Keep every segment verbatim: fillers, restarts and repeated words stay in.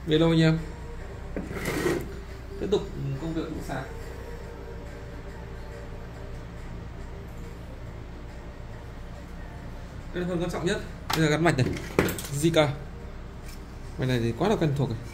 Về đâu anh em? Tiếp tục công việc buổi sáng. Cái phần quan trọng nhất bây giờ gắn mạch này, Zika. Mạch này thì quá là quen thuộc rồi.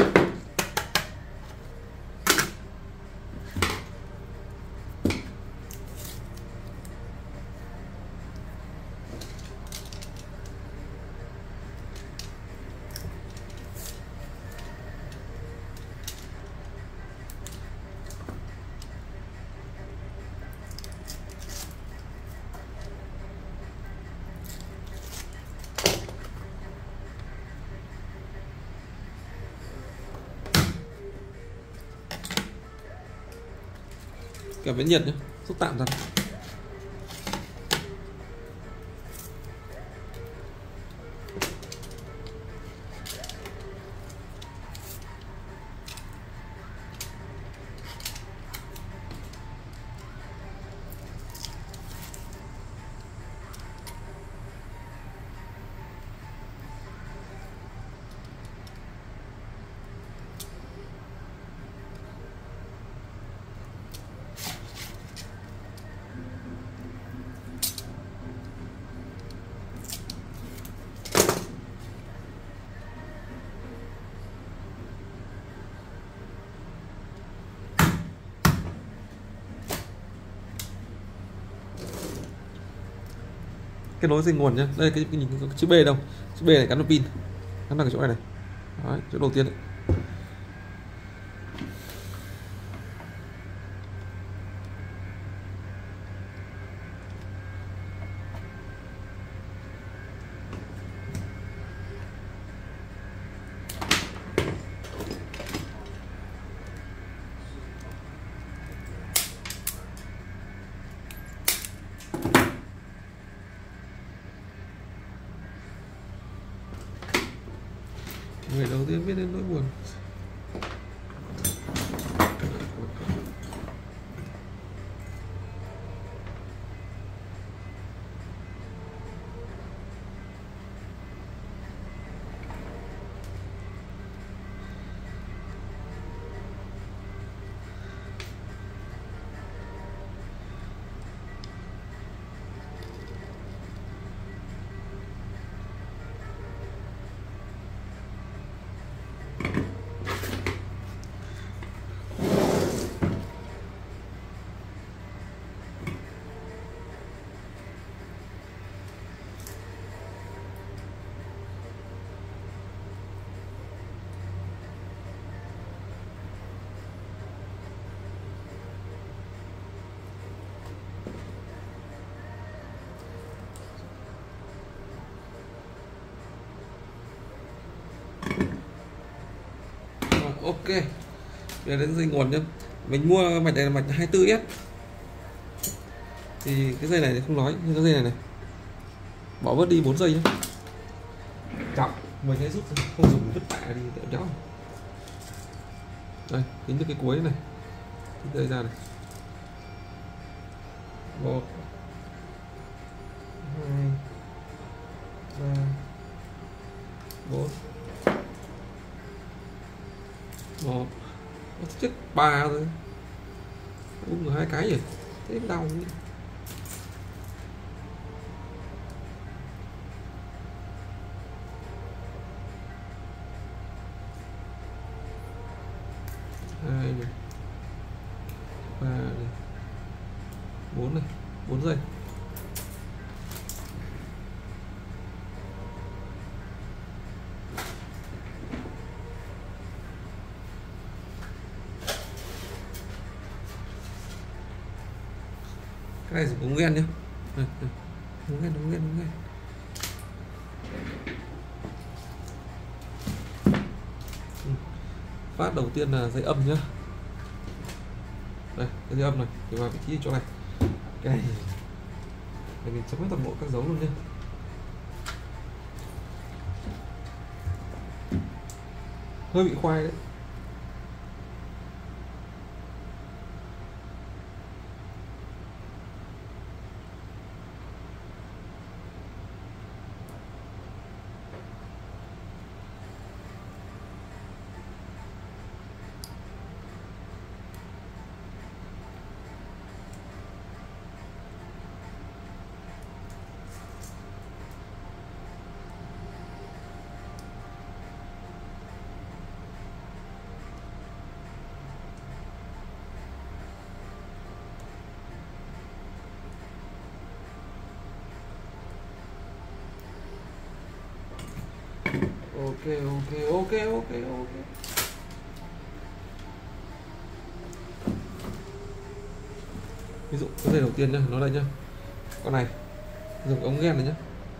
Cảm biến nhiệt nhé, xúc tạm ra. Cái nối dây nguồn nhá, đây cái, cái nhìn cái chữ B đâu, chữ B này gắn vào pin, gắn vào cái chỗ này này. Đấy, chỗ đầu tiên đấy. Người đầu tiên biết đến nỗi buồn. Ok, bây giờ đến dây nguồn nhé. Mình mua mạch này là mạch hai mươi tư S. Thì cái dây này thì không nói, nhưng cái dây này này bỏ bớt đi bốn giây nhé. Trọng mình hãy rút không dùng vứt bạ đi đỡ cháu. Đây, tính từ cái cuối này, cái dây ra này. Một, hai, ba, bốn, một, chết ba rồi, uống hai cái gì, thế đau nhỉ. Hai này, ba này, bốn này, bốn giây. Cái này dùng ống gen nhé, ống gen, ống gen, ống gen. Phát đầu tiên là dây âm nhá. Đây, cái dây âm này thì vào vị trí chỗ này. Cái này để mình chấm hết toàn bộ các dấu luôn nhé. Hơi bị khoai đấy. ok ok ok ok ok. Ví dụ cái dây đầu tiên nhá, nó đây nhá, con này dùng ống ghen này nhá,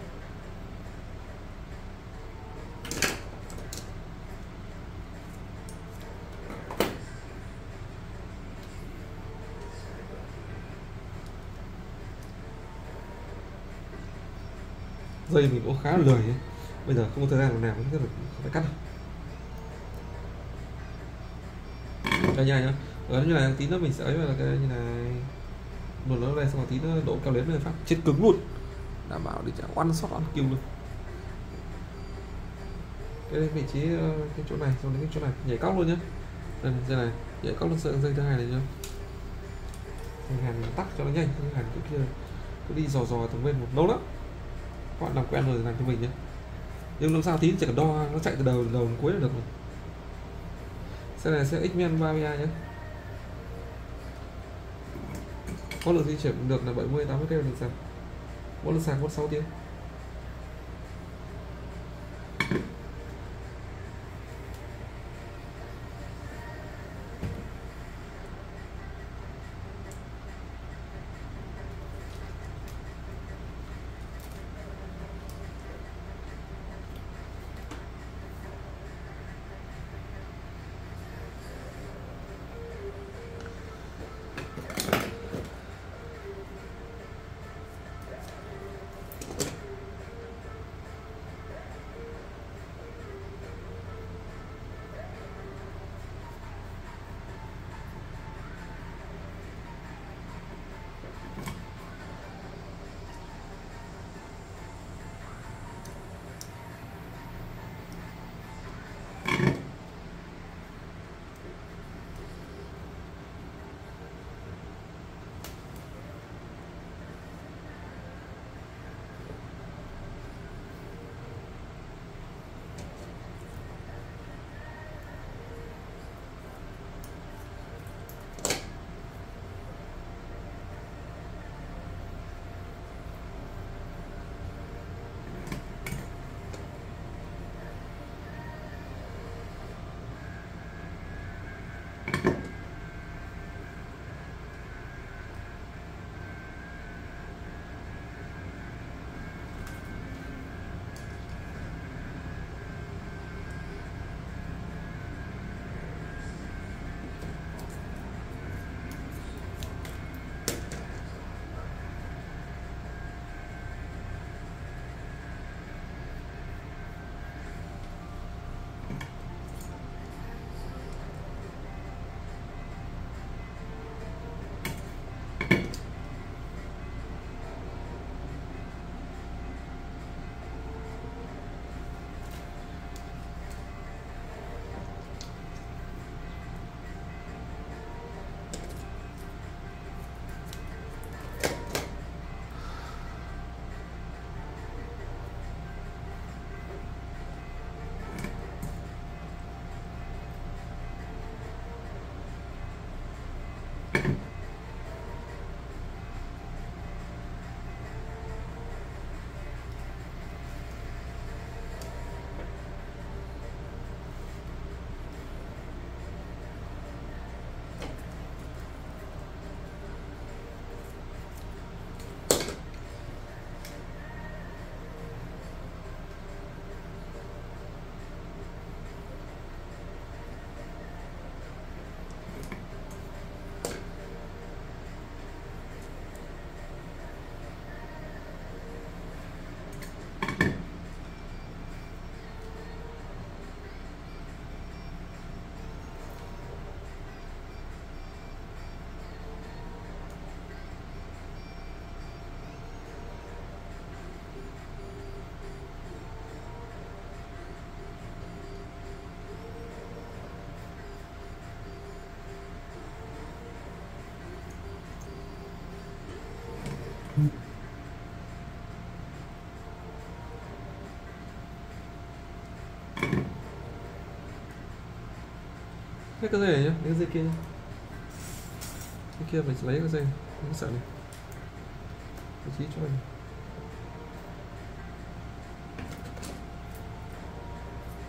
dây mình cũng khá là lười ấy. Bây giờ không có thời gian làm làm, không phải cắt đâu. Đây nha nhá, ở như này tí nữa mình sẽ ấy vào là cái như này, một nó này xong rồi tí nữa đổ keo đến này phát chết cứng luôn, đảm bảo để trả one shot ăn kill luôn. Cái vị trí cái chỗ này xong đến cái chỗ này nhảy cóc luôn nhá, đây, đây này nhảy cóc lên sợi dây thứ hai này nhá, hàn tắt cho nó nhanh, hàn cái kia cứ đi dò dò từng bên một lâu lắm, các bạn làm quen rồi làm cho mình nhé, nhưng làm sao tí chỉ cần đo nó chạy từ đầu đầu đến cuối là được rồi. Xe này sẽ X-Men ba mươi hai nhé, có lượng di chuyển được là bảy mươi tám mươi cây một sạc, mỗi lần sạc mất sáu tiếng. Hết cái dây này nhá, cái dây kia nhá. Cái kia mình sẽ lấy cái dây, cái sợi này, vị trí cho mình.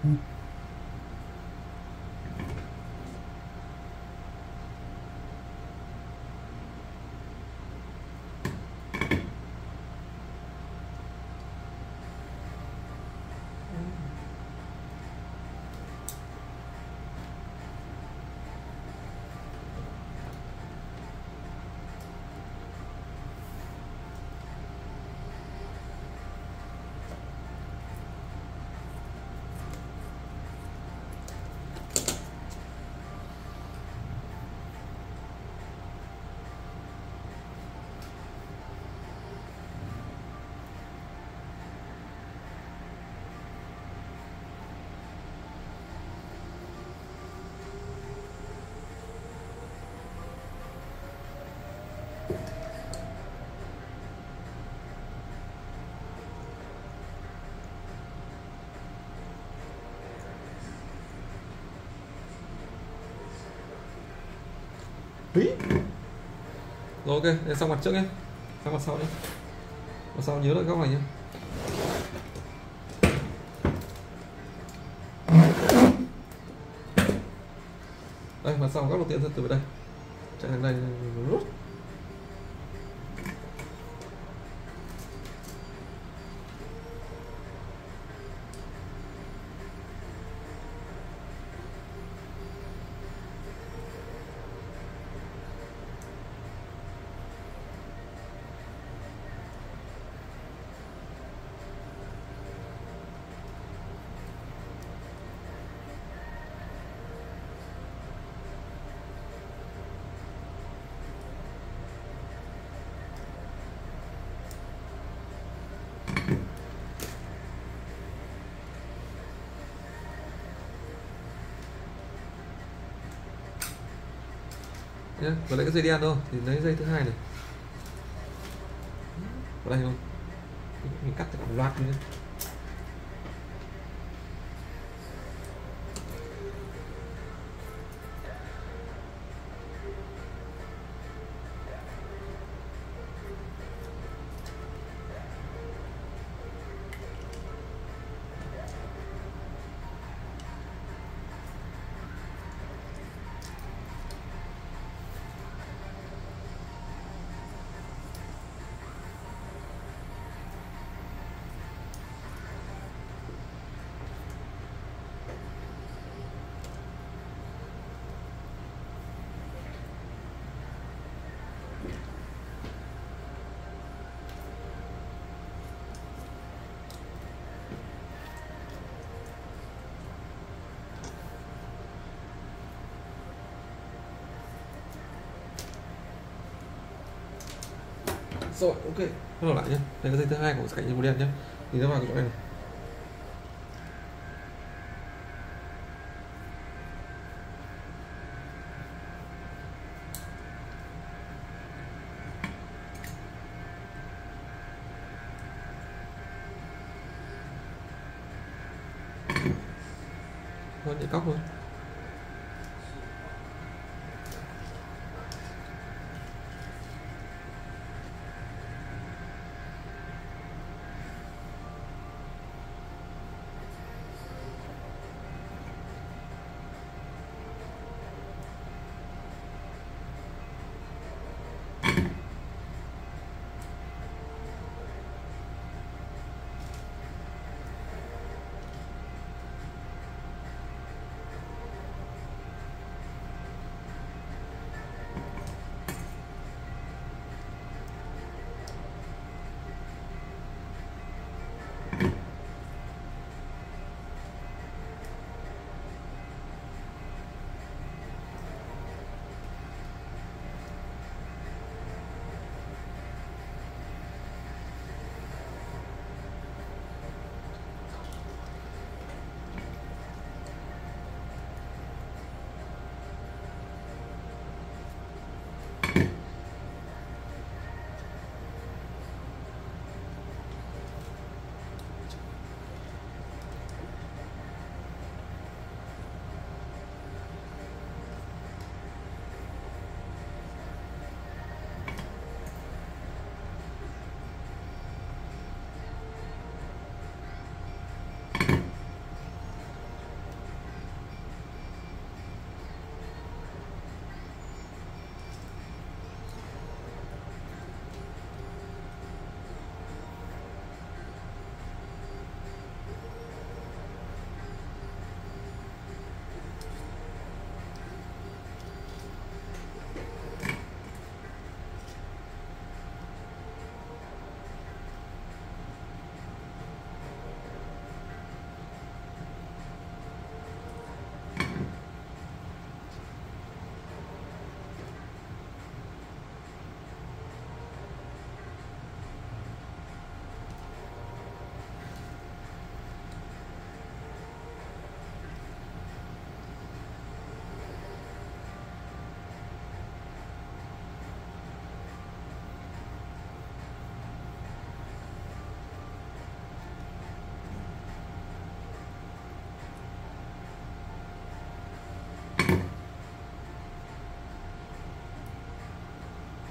Ý. Rồi ok, để xong mặt trước nhé, xong mặt sau nhé, mặt sau nhớ lại góc này nhé. Đây mặt sau góc đầu tiên từ từ đây chạy thằng này rút. Nhé, và lấy cái dây đen thôi thì lấy dây thứ hai này vào đây không, mình cắt cả một loạt đi nhé. Rồi ok, nó lại nhé, đây là dây thứ hai của cạnh dây màu đen nhé, thì nó vào cái chỗ này này. Thôi để cóc thôi.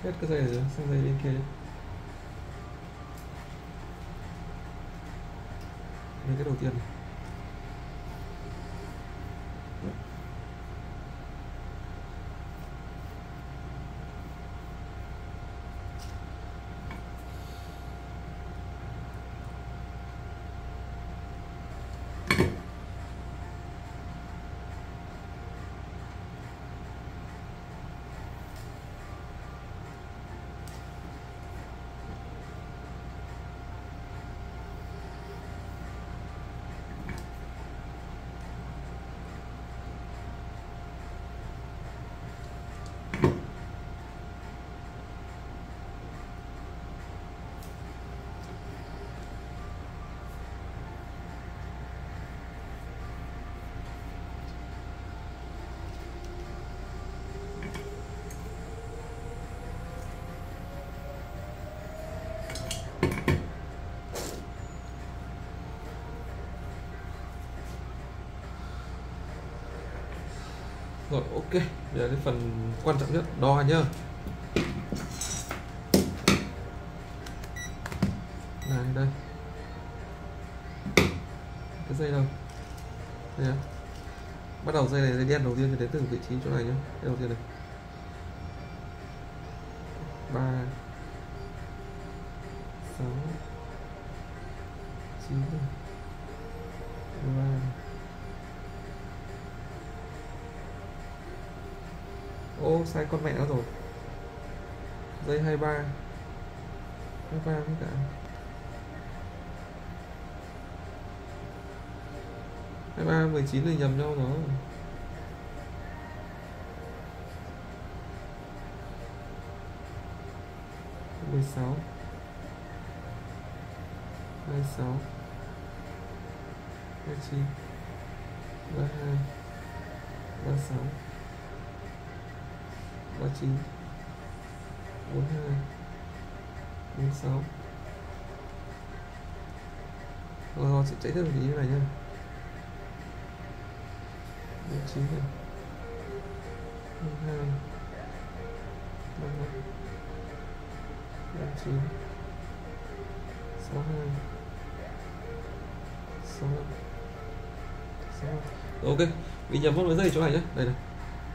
Hết cái dây này rồi, sang dây bên kia nhé. Đây cái đầu tiên này. Rồi ok, bây giờ cái phần quan trọng nhất đo nhá. Này đây. Cái dây đâu? Đây á. Bắt đầu dây này, dây đen đầu tiên thì đến từ vị trí chỗ này nhá. Cái đầu tiên này. ba sáu chín ba. Ô sai con mẹ nó rồi. Dây hai ba hai ba với cả hai ba mười chín thì nhầm nhau rồi. Mười sáu hai sáu hai chín ba hai ba sáu ba chín bốn hai bốn sáu. Rồi sẽ chạy theo vị trí này nhá. bốn chín này bốn hai ba năm bốn chín sáu hai sáu năm sáu. Ok, bị nhầm mất mấy giây chỗ này nhé. Đây này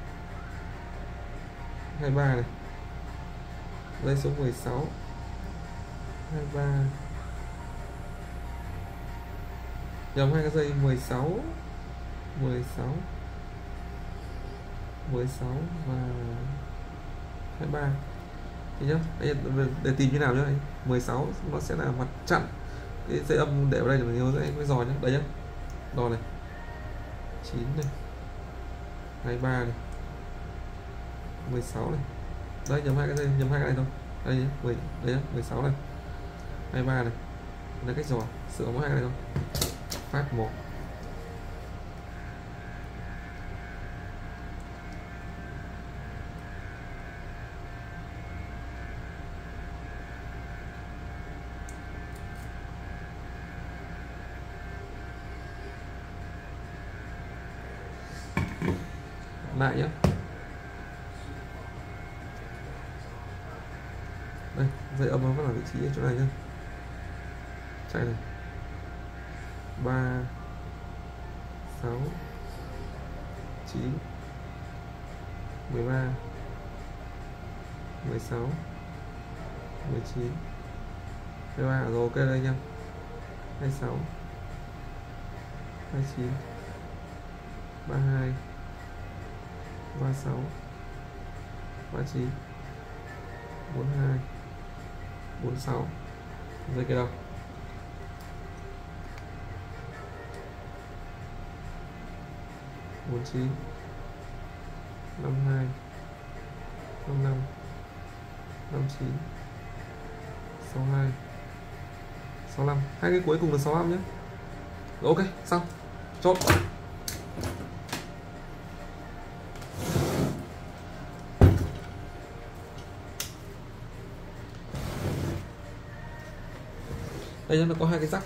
hai ba này, dây số mười sáu hai ba, nhầm hai cái dây mười sáu mười sáu mười sáu và hai ba thì nhá. Đây, để tìm như nào nhá, mười sáu nó sẽ là mặt chặn cái dây âm để vào đây để mình nhớ dễ cái giò nhá. Đây nhá, đo này chín này hai ba này mười sáu này, đây nhầm hai cái dây, nhầm hai cái này thôi. Đây nhá, mười đây nhá, mười sáu này hai ba này là cách giò, sửa mỗi hai cái này thôi. Phát một lại nhé. Đây dây âm nó vẫn ở vị trí ở chỗ này nhá. Chạy này ba sáu chín mười ba mười sáu mười chín hai ba. Rồi ok đây nha, hai sáu hai chín ba hai ba sáu ba chín bốn hai bốn sáu. Dây kia đâu? bốn chín năm hai năm năm năm chín sáu hai sáu lăm. Hai cái cuối cùng là sáu lăm nhé. Rồi, ok xong chốt. Đây nó có hai cái rắc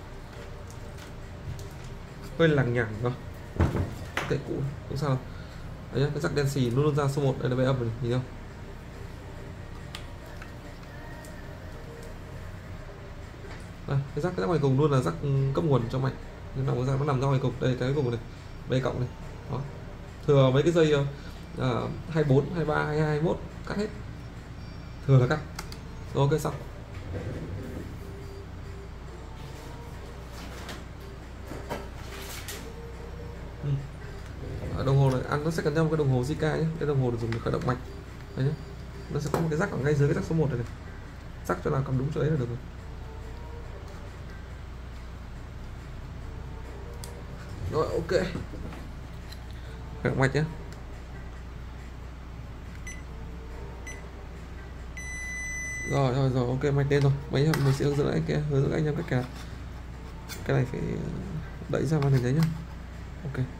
hơi lằng nhằng cơ, cái cũ không sao đâu. Đấy nhá, cái rắc đen xì luôn luôn ra số một. Đây là bay âm này, nhìn không? Đây, cái rắc cái rắc ngoài cùng luôn là rắc cấp nguồn cho mạch, nó nằm ra nó nằm ra ngoài cùng đây, cái cùng này B cộng này đó, thừa mấy cái dây uh, hai mươi bốn, hai mươi ba, hai mươi hai, hai mươi mốt cắt hết, thừa là cắt rồi. Ok xong. Ừ. Ở đồng hồ này ăn nó sẽ cần theo một cái đồng hồ Zika nhé, cái đồng hồ được dùng để khởi động mạch đấy nhé. Nó sẽ có một cái rắc ở ngay dưới cái rắc số một này, này. Rắc cho nào cầm đúng chỗ đấy là được rồi. Rồi ok, khởi động mạch nhé. Rồi rồi rồi ok, mạch lên rồi. Mấy mình sẽ hướng dẫn anh kia hướng dẫn anh em cách cả cái này phải đẩy ra màn hình đấy nhá. Ok.